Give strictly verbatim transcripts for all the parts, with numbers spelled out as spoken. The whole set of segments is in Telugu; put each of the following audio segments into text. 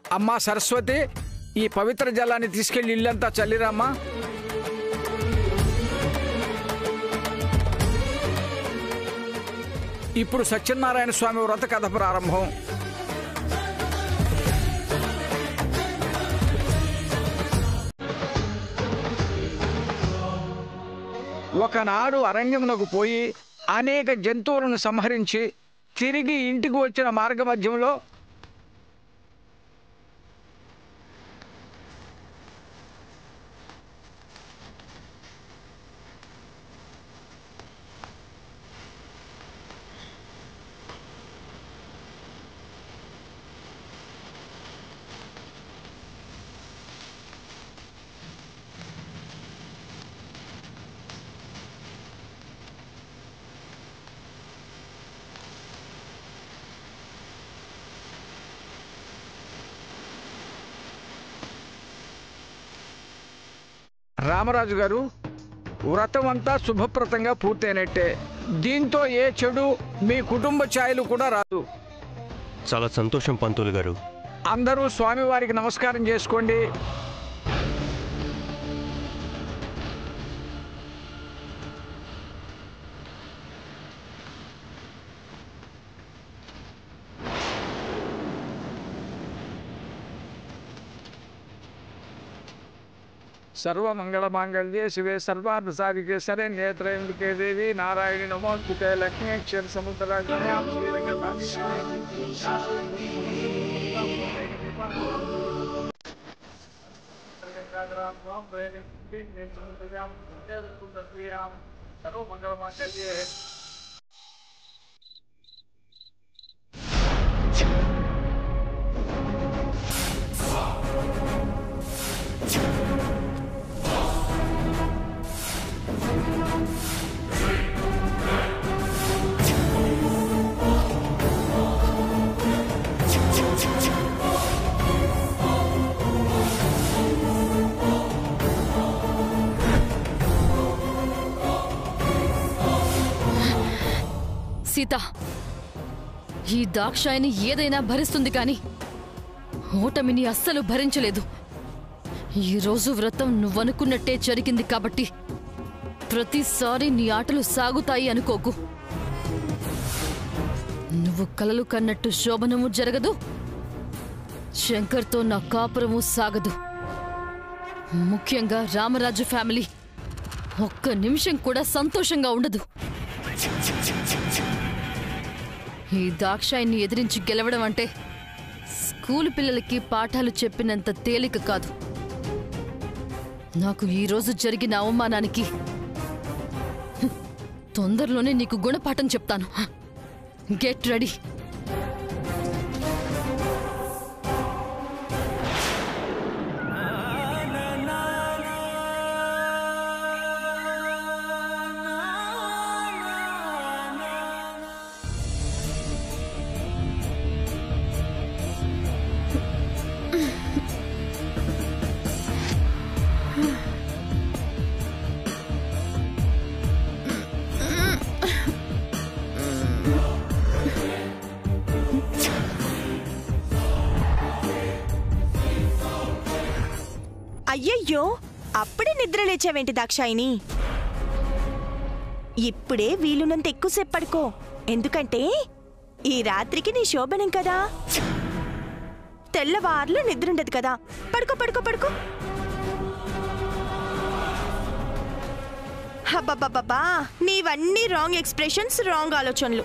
అమ్మా సరస్వతి, ఈ పవిత్ర జలాన్ని తీసుకెళ్లి ఇల్లంతా చల్లిరామ్మా. ఇప్పుడు సత్యనారాయణ స్వామి వ్రత కథ ప్రారంభం. ఒకనాడు అరణ్యమునకు పోయి అనేక జంతువులను సంహరించి తిరిగి ఇంటికి వచ్చిన మార్గ మధ్యంలో రామరాజు గారు, వ్రతం అంతా శుభప్రదంగా పూర్తయినట్టే. దీంతో ఏ చెడు మీ కుటుంబ ఛాయలు కూడా రాదు. చాలా సంతోషం పంతులు గారు. అందరూ స్వామివారికి నమస్కారం చేసుకోండి. సర్వమంగళమాంగళ్యే శివే సర్వార్థసాధికే శరణ్యే త్రయంబకే దేవి నారాయణి నమోస్తుతే లక్ష్మీ అక్షర సముద్రాగ్రమ్యాం సర్వమంగళమాంగళ్యే. సీత, ఈ దాక్షాయిని ఏదైనా భరిస్తుంది కాని ఓటమిని అస్సలు భరించలేదు. ఈరోజు వ్రతం నువ్వనుకున్నట్టే జరిగింది కాబట్టి ప్రతిసారి నీ ఆటలు సాగుతాయి అనుకోకు. నువ్వు కలలు కన్నట్టు శోభనము జరగదు, శంకర్తో నా కాపురము సాగదు. ముఖ్యంగా రామరాజు ఫ్యామిలీ ఒక్క నిమిషం కూడా సంతోషంగా ఉండదు. ఈ దాక్షాయిని ఎదిరించి గెలవడం అంటే స్కూలు పిల్లలకి పాఠాలు చెప్పినంత తేలిక కాదు. నాకు ఈరోజు జరిగిన అవమానానికి తొందరలోనే నీకు గుణపాఠం చెప్తాను. Get ready. అయ్యయ్యో, అప్పుడే నిద్ర లేచావేంటి దాక్షాయిని? ఇప్పుడే వీలునంత ఎక్కువసేపు పడుకో. ఎందుకంటే ఈ రాత్రికి నీ శోభనం కదా, తెల్లవార్లు నిద్రుండదు కదా. పడుకో పడుకో పడుకో. హబ్బబ్బబ్బా, నీవన్నీ రాంగ్ ఎక్స్ప్రెషన్స్, రాంగ్ ఆలోచనలు.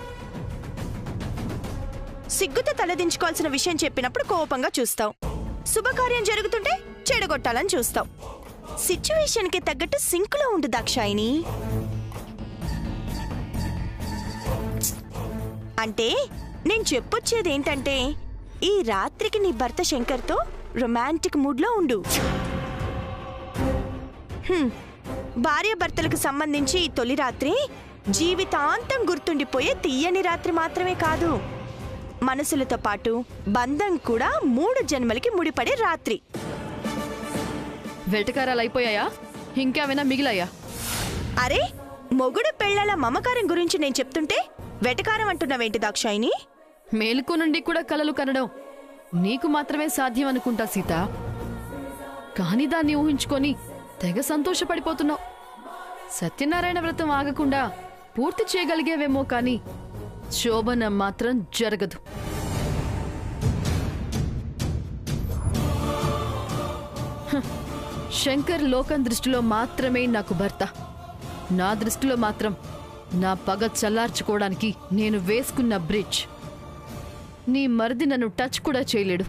సిగ్గుతో తలదించుకోవాల్సిన విషయం చెప్పినప్పుడు కోపంగా చూస్తావు, శుభకార్యం జరుగుతుంటే చెడగొట్టాలని చూస్తావు. సిచ్యువేషన్ కి తగ్గట్టు సింకులో ఉండు దాక్షాయిని. అంటే నేను చెప్పొచ్చేది ఏంటంటే, ఈ రాత్రికి నీ భర్త శంకర్తో రొమాంటిక్ మూడ్లో ఉండు. భార్యాభర్తలకు సంబంధించి ఈ తొలి రాత్రి జీవితాంతం గుర్తుండిపోయే తీయని రాత్రి మాత్రమే కాదు, మనసులతో పాటు బంధం కూడా మూడు జన్మలకి ముడిపడే రాత్రి. వెటకారాలు అయిపోయాయా? ఇంకేమైనా మిగిలాయా? అరే, మొగుడు పెళ్ళాల మమకారం గురించి నేను చెప్తుంటే వెటకారం అంటున్నావేంటి దాక్షాయిని? మేలుకు నుండి కూడా కలలు కనడం నీకు మాత్రమే సాధ్యం అనుకుంటా సీత. కాని దాన్ని ఊహించుకొని తెగ సంతోషపడిపోతున్నావు. సత్యనారాయణ వ్రతం ఆగకుండా పూర్తి చేయగలిగేవేమో కాని శోభనం మాత్రం జరగదు. శంకర్ లోకం దృష్టిలో మాత్రమే నాకు భర్త. నా దృష్టిలో మాత్రం నా పగ చల్లార్చుకోవడానికి నేను వేసుకున్న బ్రిడ్జ్. నీ మరిది నన్ను టచ్ కూడా చేయలేడు.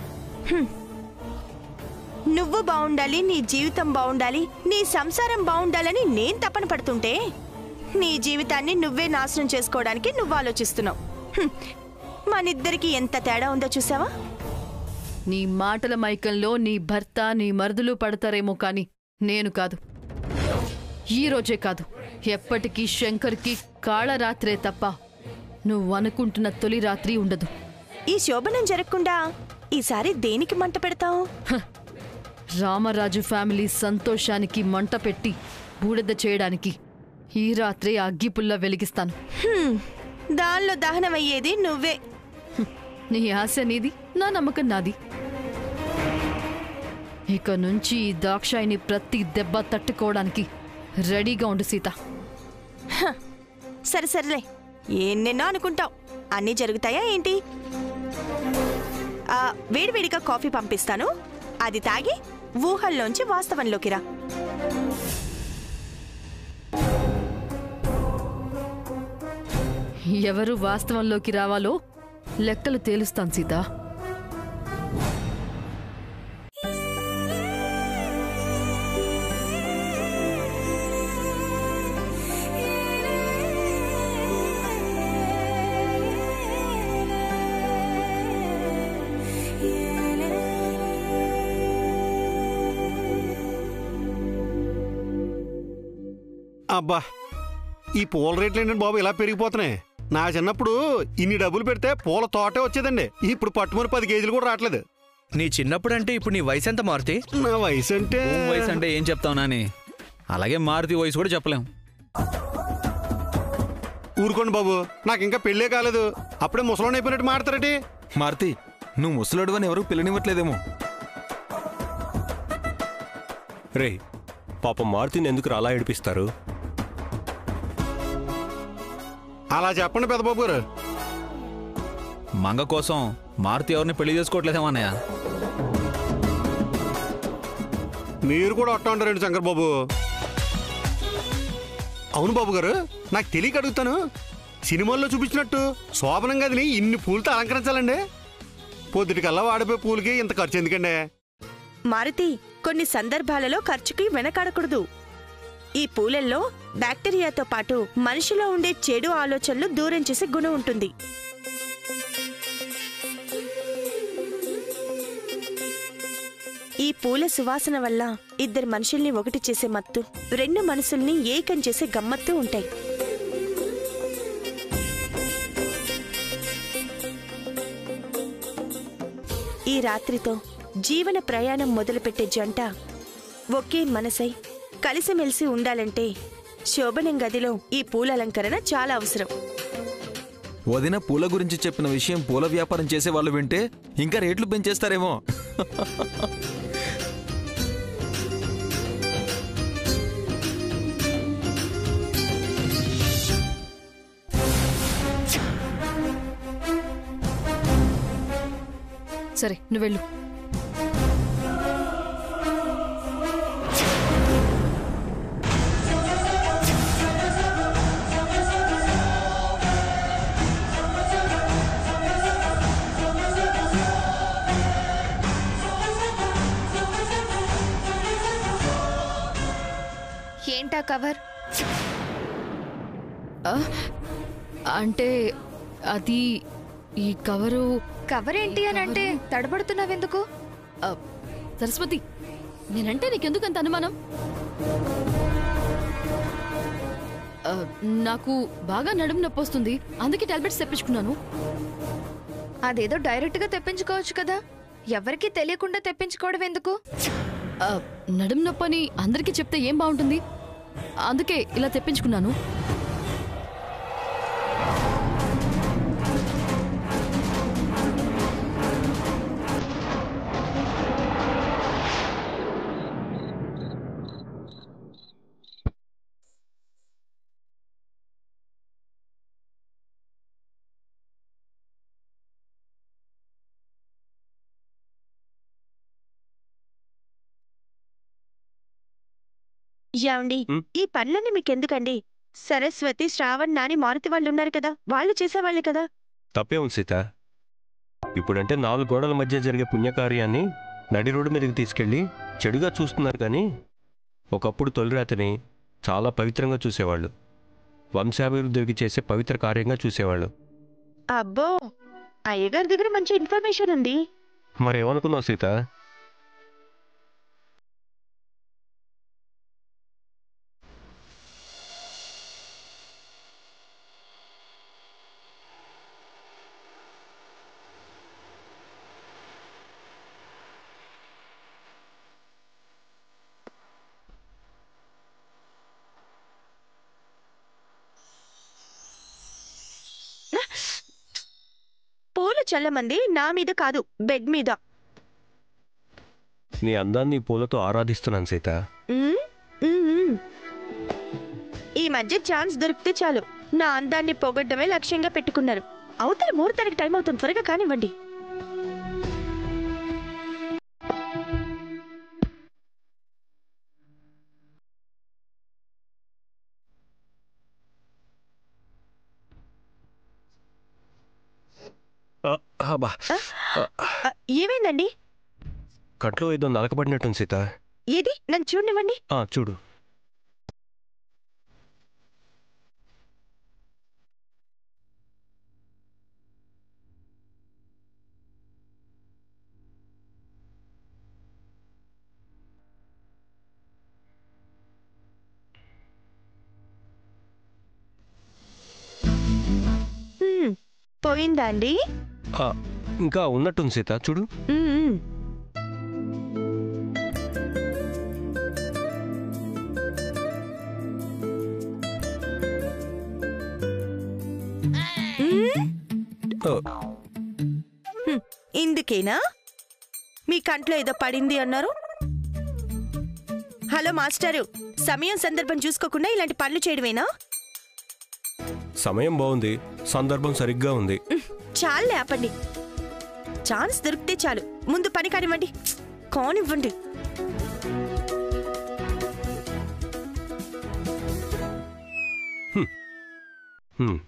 నువ్వు బాగుండాలి, నీ జీవితం బాగుండాలి, నీ సంసారం బాగుండాలని నేను తపన పడుతుంటే నీ జీవితాన్ని నువ్వే నాశనం చేసుకోవడానికి నువ్వు ఆలోచిస్తున్నావు. మనిద్దరికి ఎంత తేడా ఉందో చూసావా? నీ మాటల మైకంలో నీ భర్త నీ మరుదులు పడతారేమో కాని నేను కాదు. ఈ రోజే కాదు, ఎప్పటికీ శంకర్కి కాళరాత్రే తప్ప నువ్వు అనుకుంటున్న తొలి రాత్రి ఉండదు. ఈ శోభనం జరగకుండా ఈసారి దేనికి మంట పెడతావు? రామరాజు ఫ్యామిలీ సంతోషానికి మంట పెట్టి బూడిద చేయడానికి ఈ రాత్రి అగ్గిపుల్ల వెలిగిస్తాను. దానిలో దహనమయ్యేది నువ్వే. నీ ఆశ నీది, నా నమ్మకం నాది. ఇక నుంచి ఈ దాక్షాయిని ప్రతి దెబ్బ తట్టుకోవడానికి రెడీగా ఉండు సీత. సరే సరేలే, ఎన్నెన్నో అనుకుంటావు, అన్నీ జరుగుతాయా ఏంటి? వేడివేడిగా కాఫీ పంపిస్తాను, అది తాగి ఊహల్లోంచి వాస్తవంలోకి రా. ఎవరు వాస్తవంలోకి రావాలో లెక్కలు తేలుస్తాను సీత. అబ్బా, ఈ పూల రేట్లు ఏంటండి బాబు ఇలా పెరిగిపోతున్నాయి? నా చిన్నప్పుడు ఇన్ని డబ్బులు పెడితే పూల తోటే వచ్చేదండి. ఇప్పుడు పట్టుమని పది కేజీలు కూడా రావట్లేదు. నీ చిన్నప్పుడు అంటే ఇప్పుడు నీ వయసు ఎంత మారుతి? నా వయసు అంటే వయసు అంటే ఏం చెప్తావు నాని? అలాగే మారుతి వయసు కూడా చెప్పలేం. ఊరుకోండి బాబు, నాకు ఇంకా పెళ్ళే కాలేదు, అప్పుడే ముసలోని అయిపోయినట్టు మాడతారటి. మారుతి, నువ్వు ముసలాడు అని ఎవరు పిల్లనివ్వట్లేదేమో. రే పాపం మారుతిని ఎందుకు అలా ఏడిపిస్తారు? అలా చెప్పండి పెద్దబాబు గారు. మంగ కోసం మారుతి ఎవరిని పెళ్లి చేసుకోవట్లేదేమో అన్నయ్య. మీరు కూడా అట్టా ఉంటారండి శంకర్ బాబు. అవును బాబు గారు, నాకు తెలియక అడుగుతాను, సినిమాల్లో చూపించినట్టు శోభనం గదిని ఇన్ని పూలతో అలంకరించాలండి? పొద్దుటికల్లా వాడిపోయే పూలకి ఇంత ఖర్చు ఎందుకండి? మారుతి, కొన్ని సందర్భాలలో ఖర్చుకి వెనకాడకూడదు. ఈ పూలల్లో బ్యాక్టీరియాతో పాటు మనిషిలో ఉండే చెడు ఆలోచనలు దూరం చేసే గుణం ఉంటుంది. ఈ పూల సువాసన వల్ల ఇద్దరు మనుషుల్ని ఒకటి చేసే మత్తు, రెండు మనసుల్ని ఏకం చేసే గమ్మత్తు ఉంటాయి. ఈ రాత్రితో జీవన ప్రయాణం మొదలుపెట్టే జంట ఒకే మనసై కలిసిమెలిసి ఉండాలంటే శోభనం గదిలో ఈ పూల అలంకరణ చాలా అవసరం. వదిన పూల గురించి చెప్పిన విషయం పూల వ్యాపారం చేసే వాళ్ళు వింటే ఇంకా రేట్లు పెంచేస్తారేమో. సరే నువ్వు వెళ్ళు. ఏంటా కవర్? అంటే అది ఈ కవరు. కవర్ ఏంటి అని అంటే తడబడుతున్నావెందుకు? సరస్వతి, నేనంటే నీకెందుకంత అనుమానం? నాకు బాగా నడుము నొప్పి వస్తుంది, అందుకే టాబ్లెట్స్ తెప్పించుకున్నాను. అదేదో డైరెక్ట్ గా తెప్పించుకోవచ్చు కదా, ఎవరికి తెలియకుండా తెప్పించుకోవడం ఎందుకు? నడుము నొప్పని అందరికీ చెప్తే ఏం బాగుంటుంది, అందుకే ఇలా తెప్పించుకున్నాను. ఏమండి ఉమ్. ఈ పనులన్నీ మీకెందుకండి? సరస్వతి, శ్రావణ్, నాని, మారుతి వాళ్ళు ఉన్నారు కదా, వాళ్ళు చేసేవాళ్ళే కదా. తప్పే ఉంది సీత. ఇప్పుడంటే నాలుగు గోడల మధ్య జరిగే పుణ్యకార్యాన్ని నడి రోడ్డు మీదకి తీసుకెళ్ళి చెడుగా చూస్తున్నారు. కానీ ఒకప్పుడు తొలిరాతిని చాలా పవిత్రంగా చూసేవాళ్ళు. వంశాభివృద్ధికి చేసే పవిత్ర కార్యంగా చూసేవాళ్ళు. అబ్బో, అయ్యగారి దగ్గర మంచి ఇన్ఫర్మేషన్ ఉంది. మరేమనుకున్నావు సీత? పూలు చల్లమంది నా మీద కాదు, బెడ్ మీద. నీ అందాన్ని పూలతో ఆరాధిస్తున్నాను సీత. ఉమ్, ఉమ్, ఉమ్. ఈ మధ్య ఛాన్స్ దొరికితే చాలు నా అందాన్ని పొగడ్డమే లక్ష్యంగా పెట్టుకున్నారు. అవతల ముహూర్తానికి టైం అవుతుంది, త్వరగా కానివ్వండి. అబ్బా, ఆ, ఏమైందండి? కట్లో ఏదో నలకబడినట్టుంది సీత. ఏది నన్ను చూడనివ్వండి. ఆ, చూడు. హ్మ్, పోయిందా అండి? ఆ, ఇంకా ఉన్నట్టుంది సీత, చూడు. ఉమ్, ఉమ్. ఓ, హ్మ్, ఇందుకేనా మీ కంట్లో ఏదో పడింది అన్నారు? హలో మాస్టరు, సమయం సందర్భం చూసుకోకుండా ఇలాంటి పనులు చేయడమేనా? సమయం బాగుంది, సందర్భం సరిగ్గా ఉంది. చాలే ఆపండి. ఛాన్స్ దొరికితే చాలు ముందు పని కానివ్వండి, కానివ్వండి. హ్మ్.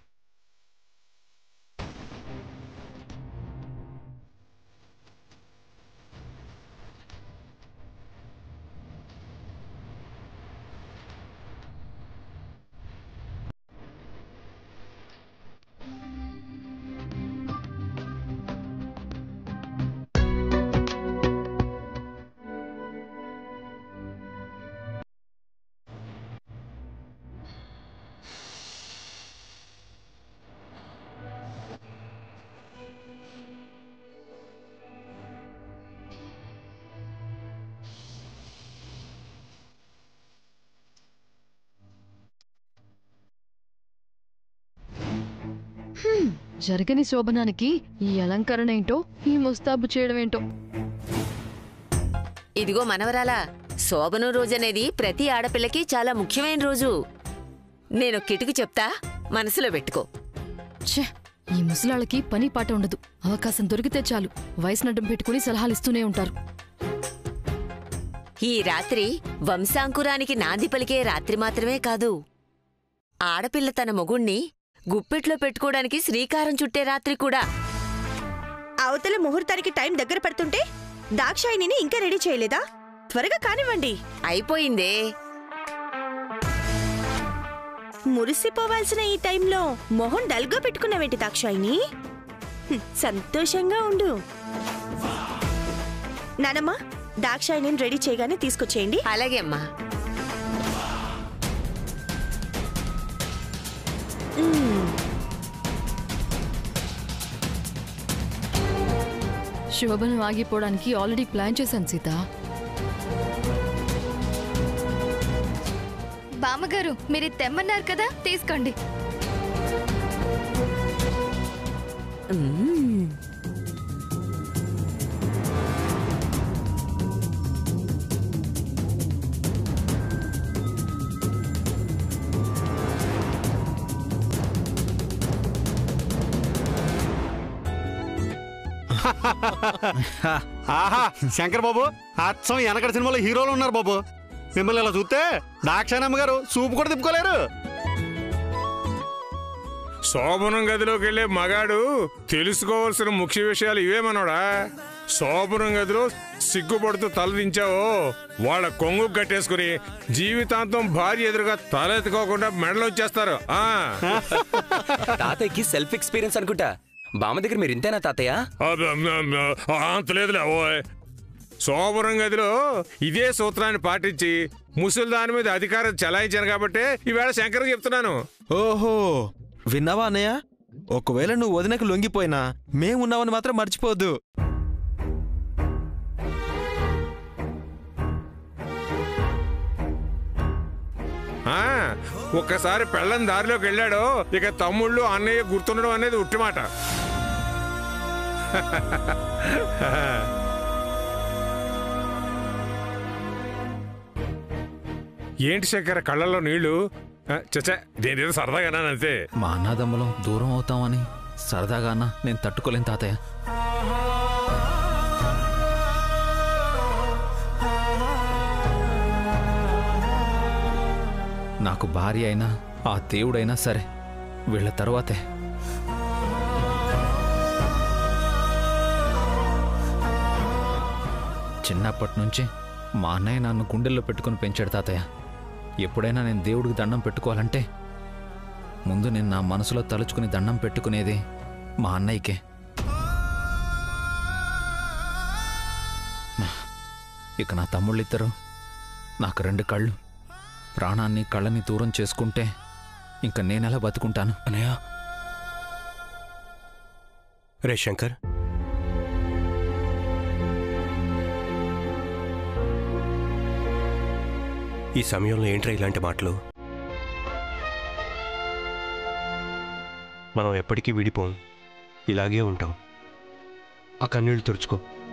జరగని శోభనానికి ఈ అలంకరణ ఏంటో, ఈ ముస్తాబు చేయడం ఏంటో. ఇదిగో మనవరాలా, శోభనం రోజనేది ప్రతి ఆడపిల్లకి చాలా ముఖ్యమైన రోజు. నేను కిటుకు చెప్తా, మనసులో పెట్టుకో. ఛే, ఈ ముసలాళ్ళకి పని పాట ఉండదు. అవకాశం దొరికితే చాలు వయసునడ్డం పెట్టుకుని సలహాలిస్తూనే ఉంటారు. ఈ రాత్రి వంశాంకురానికి నాంది పలికే రాత్రి మాత్రమే కాదు, ఆడపిల్ల తన మొగుణ్ణి గుప్పెట్లో పెట్టుకోవడానికి శ్రీకారం చుట్టే రాత్రి కూడా. అవతల ముహూర్తానికి టైం దగ్గర పడుతుంటే దాక్షాయిని ఇంకా రెడీ చేయలేదా? త్వరగా కానివ్వండి. అయిపోయిందే. మురిసిపోవాల్సిన ఈ టైంలో మొహం డల్గా పెట్టుకున్నావేంటి దాక్షాయిని? హ్మ్, సంతోషంగా ఉండు. నానమ్మ, దాక్షాయిని రెడీ చేయగానే తీసుకొచ్చేయండి. అలాగే అమ్మా. శోభనం ఆగిపోవడానికి ఆల్రెడీ ప్లాన్ చేశాను సీత. బామ్మగారు, మీరు తెమ్మన్నారు కదా, తీసుకోండి. మ్మ్. ఆహా, శంకర్ బాబు, అచ్చం వెనకటి సినిమాలో హీరోలు ఉన్నారు బాబు. మిమ్మల్ని ఇలా చూస్తే దాక్షాయణమ్మ గారు సూపు కూడా తిప్పుకోలేరు. శోభనం గదిలోకి వెళ్ళే మగాడు తెలుసుకోవాల్సిన ముఖ్య విషయాలు ఇవేమన్నాడా? శోభనం గదిలో సిగ్గుపడుతూ తలదించావో వాళ్ళ కొంగు కట్టేసుకుని జీవితాంతం భార్య ఎదురుగా తలెత్తుకోకుండా మెడలు వచ్చేస్తారు. తాతయ్యకి సెల్ఫ్ ఎక్స్పీరియన్స్ అనుకుంటా. బామ్మ దగ్గర మీరు ఇంతేనా తాతయ్య? అంత లేదులే. ఓయ్, శోభనం గదిలో ఇదే సూత్రాన్ని పాటించి ముసలి దాని మీద అధికారం చెలాయించాను కాబట్టి ఈవేళ శంకర్ చెప్తున్నాను. ఓహో, విన్నావా అన్నయ్య? ఒకవేళ నువ్వు వదినకు లొంగిపోయినా మేమున్నామని మాత్రం మర్చిపోద్దు. ఒక్కసారి పెళ్ళని దారిలోకి వెళ్ళాడో ఇక తమ్ముళ్ళు అన్నయ్య గుర్తుండడం అనేది ఉట్టిమాట. ఏంటి శంకర కళ్ళల్లో నీళ్లు? చచ్చా, దేనిదో సరదాగా అంతే. మా అన్నదమ్ములం దూరం అవుతామని సరదాగా అన్నా నేను తట్టుకోలేను తాతయ్య. నాకు భార్య అయినా ఆ దేవుడైనా సరే వీళ్ళ తరువాతే. చిన్నప్పటి నుంచి మా అన్నయ్య నన్ను గుండెల్లో పెట్టుకుని పెంచాడు తాతయ్య. ఎప్పుడైనా నేను దేవుడికి దండం పెట్టుకోవాలంటే ముందు నేను నా మనసులో తలుచుకుని దండం పెట్టుకునేది మా అన్నయ్యకే. ఇక నా తమ్ముళ్ళిద్దరు నాకు రెండు కళ్ళు, ప్రాణాన్ని కళ్ళని దూరం చేసుకుంటే ఇంక నేనెలా బతుకుంటాను? అనయ్య, రే శంకర్, ఈ సమయంలో ఏంట్రా ఇలాంటి మాటలు? మనం ఎప్పటికీ విడిపోం, ఇలాగే ఉంటాం. ఆ కన్నీళ్ళు తుడుచుకో.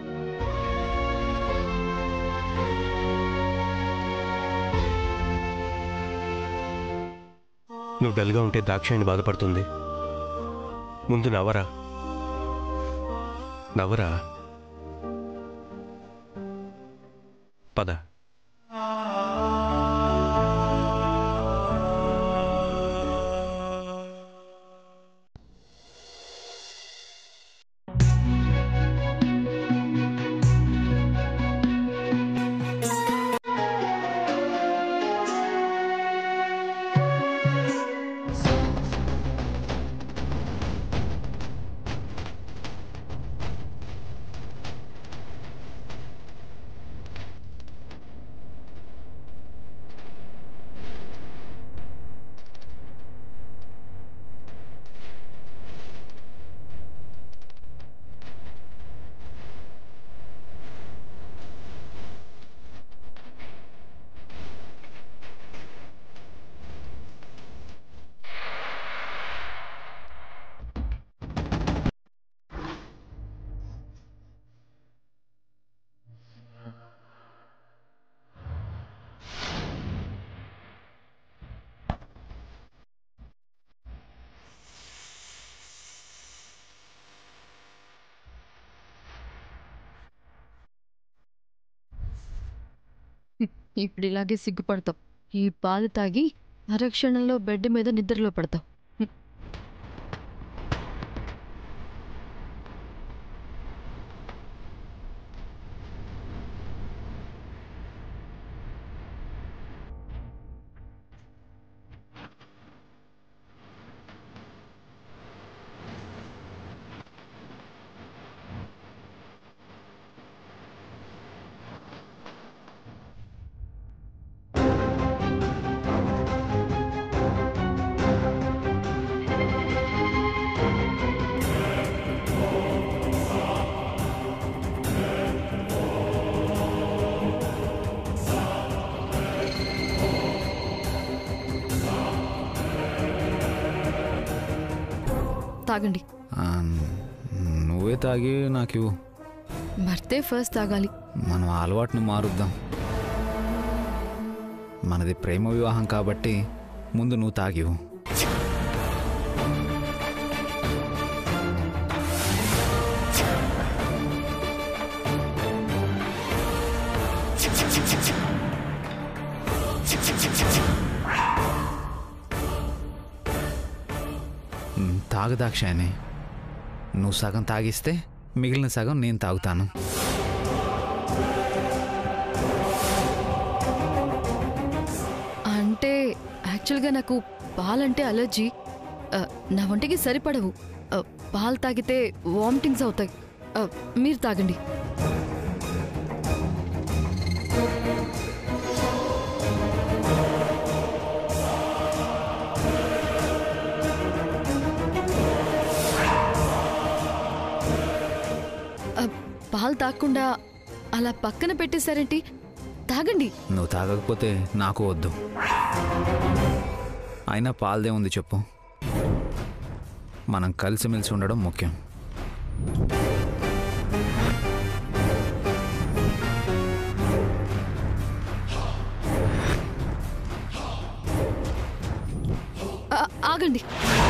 నువ్వు డల్గా ఉంటే దాక్షాయణి బాధపడుతుంది. ముందు నవ్వరా, నవ్వరా. పద. ఇప్పుడు ఇలాగే సిగ్గుపడతావు. ఈ పాలు తాగి అరక్షణంలో బెడ్ మీద నిద్రలో పడతావు. తాగండి. నువ్వే తాగి నాకు భర్తే ఫస్ట్ తాగాలి. మనం అలవాటుని మారుద్దాం. మనది ప్రేమ వివాహం కాబట్టి ముందు నువ్వు తాగివు. తాగు దాక్షాయని. నువ్వు సగం తాగిస్తే మిగిలిన సగం నేను తాగుతాను. అంటే యాక్చువల్గా నాకు పాలంటే అలర్జీ. ఆ, నా వంటికి సరిపడవు. ఆ, పాలు తాగితే వామిటింగ్స్ అవుతాయి. ఆ, మీరు తాగండి. ఆ, పాలు తాగకుండా అలా పక్కన పెట్టేశారేంటి? తాగండి. నువ్వు తాగకపోతే నాకు వద్దు. అయినా పాలదే ఉంది చెప్పు. మనం కలిసిమెలిసి ఉండడం ముఖ్యం. ఆ, ఆగండి.